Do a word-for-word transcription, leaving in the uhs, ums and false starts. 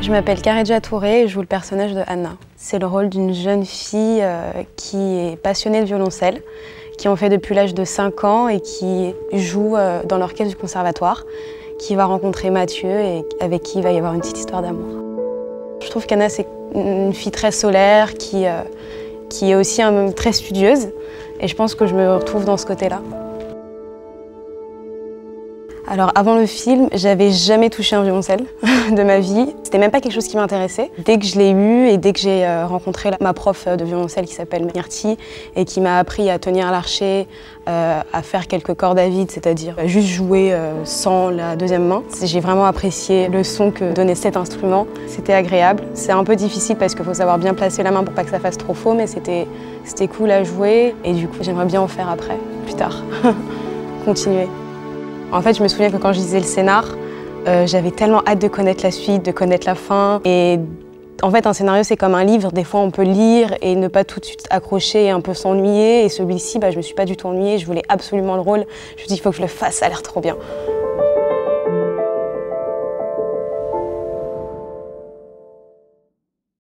Je m'appelle Karedja Touré et je joue le personnage de Anna. C'est le rôle d'une jeune fille euh, qui est passionnée de violoncelle, qui en fait depuis l'âge de cinq ans et qui joue euh, dans l'orchestre du conservatoire, qui va rencontrer Mathieu et avec qui il va y avoir une petite histoire d'amour. Je trouve qu'Anna c'est une fille très solaire, qui, euh, qui est aussi un, très studieuse et je pense que je me retrouve dans ce côté-là. Alors avant le film, j'avais jamais touché un violoncelle de ma vie. C'était même pas quelque chose qui m'intéressait. Dès que je l'ai eu et dès que j'ai rencontré ma prof de violoncelle qui s'appelle Myrtille et qui m'a appris à tenir l'archet, euh, à faire quelques cordes à vide, c'est-à-dire juste jouer euh, sans la deuxième main, j'ai vraiment apprécié le son que donnait cet instrument. C'était agréable. C'est un peu difficile parce qu'il faut savoir bien placer la main pour pas que ça fasse trop faux, mais c'était c'était cool à jouer et du coup j'aimerais bien en faire après, plus tard. Continuer. En fait, je me souviens que quand je lisais le scénar, euh, j'avais tellement hâte de connaître la suite, de connaître la fin. Et en fait, un scénario, c'est comme un livre. Des fois, on peut lire et ne pas tout de suite accrocher et un peu s'ennuyer. Et celui-ci, bah, je me suis pas du tout ennuyée. Je voulais absolument le rôle. Je me suis dit, il faut que je le fasse, ça a l'air trop bien.